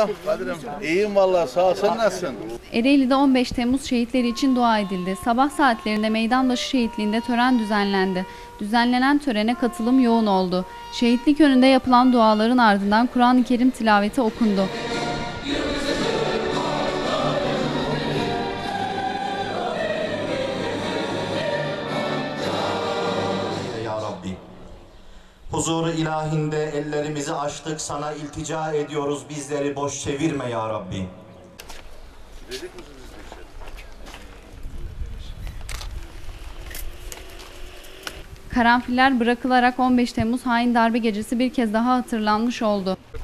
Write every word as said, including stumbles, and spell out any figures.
Merhaba Kadir'im. İyiyim vallahi, sağ ol. Sen nasılsın? Ereğli'de on beş Temmuz şehitleri için dua edildi. Sabah saatlerinde Meydanbaşı şehitliğinde tören düzenlendi. Düzenlenen törene katılım yoğun oldu. Şehitlik önünde yapılan duaların ardından Kur'an-ı Kerim tilaveti okundu. Ya Rabbi, huzuru ilahinde ellerimizi açtık, sana iltica ediyoruz, bizleri boş çevirme ya Rabbi. Karanfiller bırakılarak on beş Temmuz hain darbe gecesi bir kez daha hatırlanmış oldu.